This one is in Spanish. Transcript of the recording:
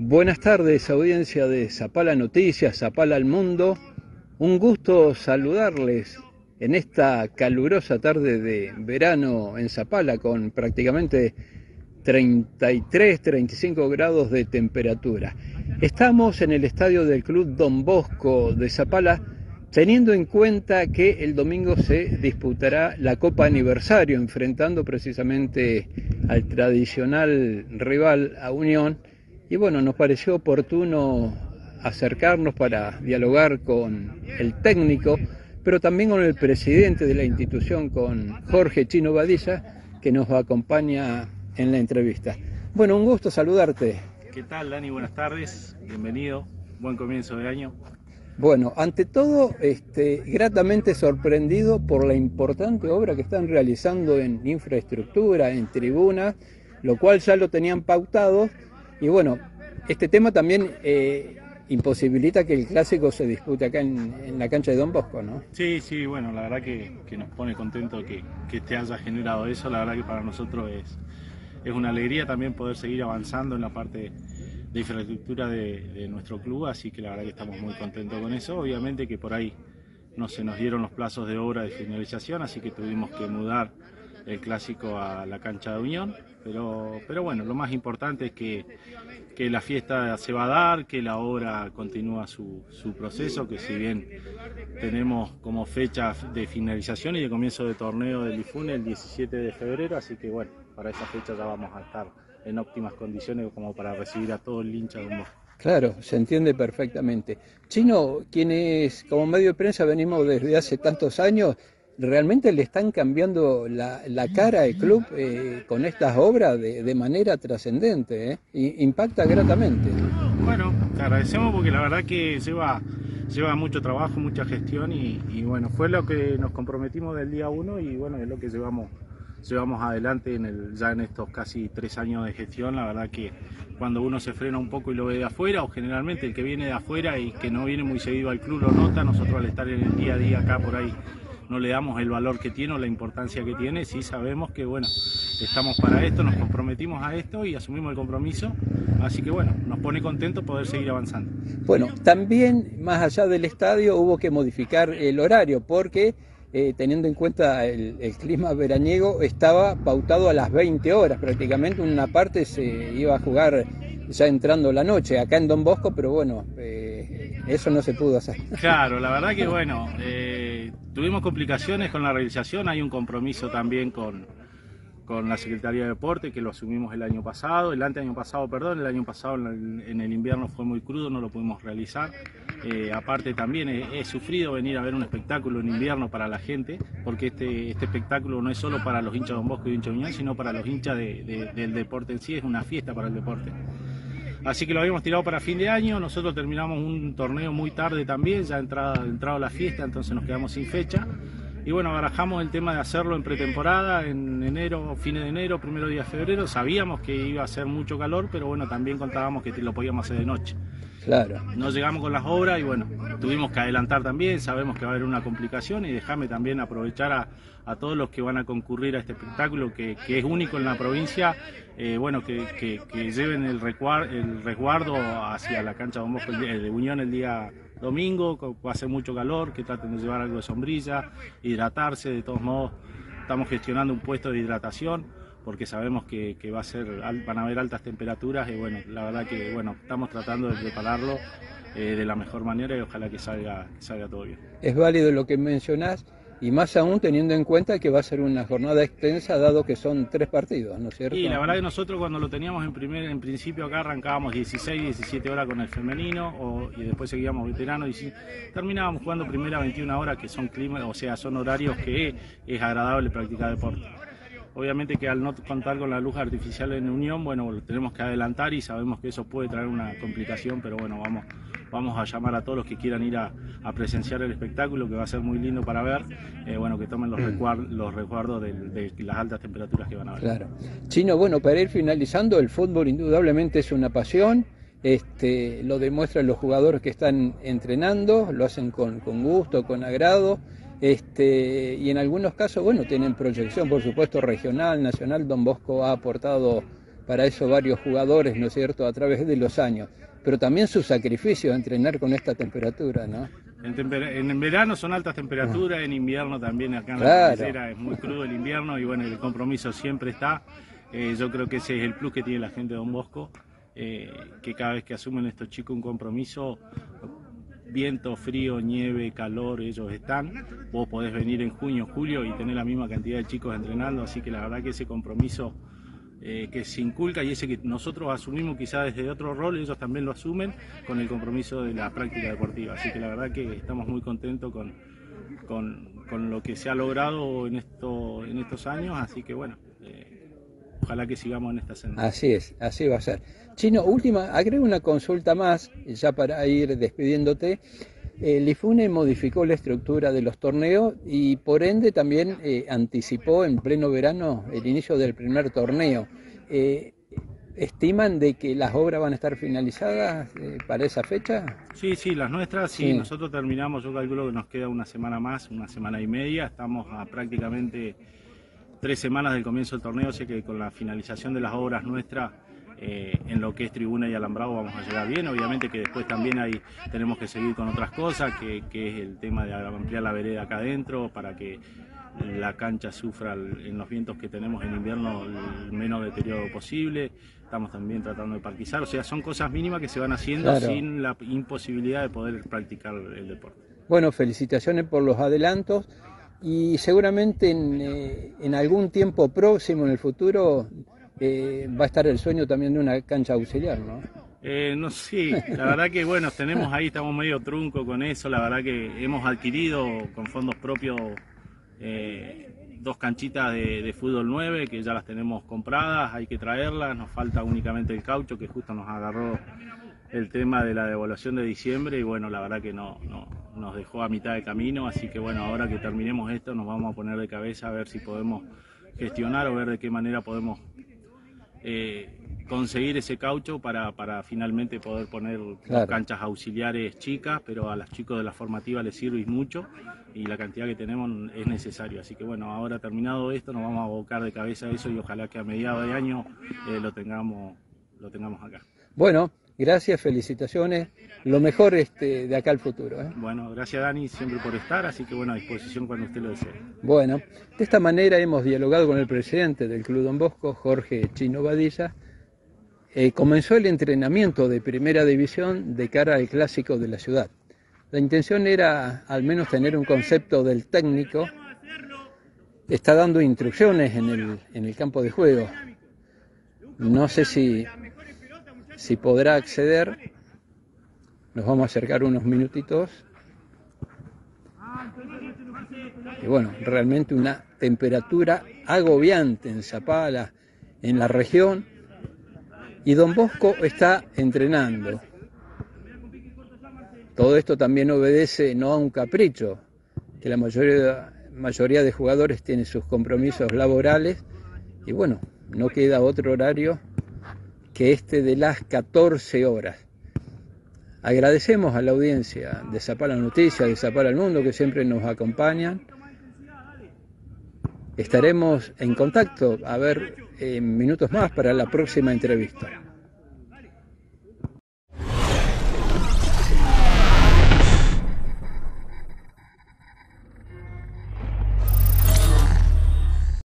Buenas tardes, audiencia de Zapala Noticias, Zapala al Mundo. Un gusto saludarles en esta calurosa tarde de verano en Zapala con prácticamente 33, 35 grados de temperatura. Estamos en el estadio del Club Don Bosco de Zapala, teniendo en cuenta que el domingo se disputará la Copa Aniversario, enfrentando precisamente al tradicional rival a Unión. Y bueno, nos pareció oportuno acercarnos para dialogar con el técnico, pero también con el presidente de la institución, con Jorge Chino Badilla, que nos acompaña en la entrevista. Bueno, un gusto saludarte. ¿Qué tal, Dani? Buenas tardes, bienvenido, buen comienzo de año. Bueno, ante todo, gratamente sorprendido por la importante obra que están realizando en infraestructura, en tribuna, lo cual ya lo tenían pautado. Y bueno, este tema también imposibilita que el clásico se dispute acá en la cancha de Don Bosco, ¿no? Sí, bueno, la verdad que nos pone contento que te haya generado eso. La verdad que para nosotros es una alegría también poder seguir avanzando en la parte de infraestructura de nuestro club, así que la verdad que estamos muy contentos con eso. Obviamente que por ahí no se nos dieron los plazos de obra de finalización, así que tuvimos que mudar el clásico a la cancha de Unión, pero bueno, lo más importante es que la fiesta se va a dar, que la obra continúa su proceso, que si bien tenemos como fecha de finalización y de comienzo de torneo del IFUNE el 17 de febrero, así que bueno, para esa fecha ya vamos a estar en óptimas condiciones como para recibir a todo el hincha de un Bosco. Claro, se entiende perfectamente. Chino, quienes como medio de prensa venimos desde hace tantos años, realmente le están cambiando la cara al club con estas obras de manera trascendente, impacta gratamente. Bueno, te agradecemos porque la verdad que lleva mucho trabajo, mucha gestión y bueno, fue lo que nos comprometimos del día 1 y bueno, es lo que llevamos adelante ya en estos casi 3 años de gestión. La verdad que cuando uno se frena un poco y lo ve de afuera, o generalmente el que viene de afuera y que no viene muy seguido al club lo nota, nosotros al estar en el día a día acá por ahí no le damos el valor que tiene o la importancia que tiene. Sí sabemos que bueno, estamos para esto, nos comprometimos a esto y asumimos el compromiso, así que bueno, nos pone contento poder seguir avanzando. Bueno, también más allá del estadio hubo que modificar el horario porque teniendo en cuenta el clima veraniego estaba pautado a las 20 horas prácticamente, una parte se iba a jugar ya entrando la noche acá en Don Bosco, pero bueno, eso no se pudo hacer. Claro, la verdad que bueno, tuvimos complicaciones con la realización, hay un compromiso también con la Secretaría de Deporte, que lo asumimos el año pasado, el año pasado en el invierno fue muy crudo, no lo pudimos realizar. Aparte también he sufrido venir a ver un espectáculo en invierno para la gente, porque este espectáculo no es solo para los hinchas de Don Bosco y hinchas de Unión, sino para los hinchas del deporte en sí, es una fiesta para el deporte. Así que lo habíamos tirado para fin de año, nosotros terminamos un torneo muy tarde también, ya entrado la fiesta, entonces nos quedamos sin fecha. Y bueno, barajamos el tema de hacerlo en pretemporada, en enero, fines de enero, primero día de febrero. Sabíamos que iba a ser mucho calor, pero bueno, también contábamos que lo podíamos hacer de noche. Claro. No llegamos con las obras y bueno, tuvimos que adelantar también, sabemos que va a haber una complicación y déjame también aprovechar a todos los que van a concurrir a este espectáculo que es único en la provincia, bueno, que lleven el resguardo hacia la cancha Don Bosco de Unión el día domingo, va a hacer mucho calor, que traten de llevar algo de sombrilla, hidratarse. De todos modos estamos gestionando un puesto de hidratación porque sabemos que van a haber altas temperaturas y bueno, la verdad que bueno, estamos tratando de prepararlo de la mejor manera y ojalá que salga todo bien. Es válido lo que mencionás y más aún teniendo en cuenta que va a ser una jornada extensa dado que son 3 partidos, ¿no es cierto? Y la verdad que nosotros cuando lo teníamos en principio acá arrancábamos 16, 17 horas con el femenino y después seguíamos veteranos y terminábamos jugando primera 21 horas que son son horarios que es agradable practicar deporte. Obviamente que al no contar con la luz artificial en Unión, bueno, lo tenemos que adelantar y sabemos que eso puede traer una complicación, pero bueno, vamos a llamar a todos los que quieran ir a presenciar el espectáculo, que va a ser muy lindo para ver, bueno, que tomen los resguardos de las altas temperaturas que van a haber. Claro. Chino, bueno, para ir finalizando, el fútbol indudablemente es una pasión, lo demuestran los jugadores que están entrenando, lo hacen con gusto, con agrado. Y en algunos casos, bueno, tienen proyección, por supuesto, regional, nacional. Don Bosco ha aportado para eso varios jugadores, ¿no es cierto?, a través de los años. Pero también su sacrificio de entrenar con esta temperatura, ¿no? En verano son altas temperaturas, en invierno también, acá en la Claro. cordillera es muy crudo el invierno y bueno, el compromiso siempre está. Yo creo que ese es el plus que tiene la gente de Don Bosco, que cada vez que asumen estos chicos un compromiso, viento, frío, nieve, calor, ellos están. Vos podés venir en junio, julio y tener la misma cantidad de chicos entrenando, así que la verdad que ese compromiso que se inculca y ese que nosotros asumimos quizás desde otro rol, ellos también lo asumen con el compromiso de la práctica deportiva. Así que la verdad que estamos muy contentos con lo que se ha logrado en estos años, así que bueno, ojalá que sigamos en esta senda. Así es, así va a ser. Chino, última, agrego una consulta más, ya para ir despidiéndote. El IFUNE modificó la estructura de los torneos y por ende también anticipó en pleno verano el inicio del primer torneo. ¿Estiman de que las obras van a estar finalizadas para esa fecha? Sí, las nuestras, sí, nosotros terminamos, yo calculo que nos queda una semana más, una semana y media, estamos a prácticamente 3 semanas del comienzo del torneo, así que con la finalización de las obras nuestras, en lo que es tribuna y alambrado vamos a llegar bien. Obviamente que después también tenemos que seguir con otras cosas, que es el tema de ampliar la vereda acá adentro para que la cancha sufra en los vientos que tenemos en invierno el menos deterioro posible. Estamos también tratando de parquizar, o sea, son cosas mínimas que se van haciendo sin la imposibilidad de poder practicar el deporte. Bueno, felicitaciones por los adelantos y seguramente en algún tiempo próximo, en el futuro, va a estar el sueño también de una cancha auxiliar, ¿no? No sé, la verdad que bueno, estamos medio trunco con eso, la verdad que hemos adquirido con fondos propios 2 canchitas de fútbol 9 que ya las tenemos compradas, hay que traerlas, nos falta únicamente el caucho que justo nos agarró el tema de la devaluación de diciembre y bueno, la verdad que no nos dejó a mitad de camino, así que bueno, ahora que terminemos esto nos vamos a poner de cabeza a ver si podemos gestionar o ver de qué manera podemos conseguir ese caucho para finalmente poder poner 2 canchas auxiliares chicas, pero a los chicos de la formativa les sirve mucho y la cantidad que tenemos es necesario. Así que bueno, ahora terminado esto nos vamos a abocar de cabeza a eso y ojalá que a mediados de año lo tengamos acá. Bueno, gracias, felicitaciones, lo mejor de acá al futuro. Bueno, gracias Dani siempre por estar, así que bueno, a disposición cuando usted lo desee. Bueno, de esta manera hemos dialogado con el presidente del Club Don Bosco, Jorge Chino Badilla. Comenzó el entrenamiento de primera división de cara al clásico de la ciudad. La intención era al menos tener un concepto del técnico. Está dando instrucciones en el campo de juego. No sé si podrá acceder. Nos vamos a acercar unos minutitos. Y bueno, realmente una temperatura agobiante en Zapala, en la región. Y Don Bosco está entrenando. Todo esto también obedece no a un capricho, que la mayoría de jugadores tiene sus compromisos laborales y bueno, no queda otro horario que de las 14 horas. Agradecemos a la audiencia de Zapala Noticias, de Zapala al Mundo, que siempre nos acompañan. Estaremos en contacto, a ver, en minutos más para la próxima entrevista.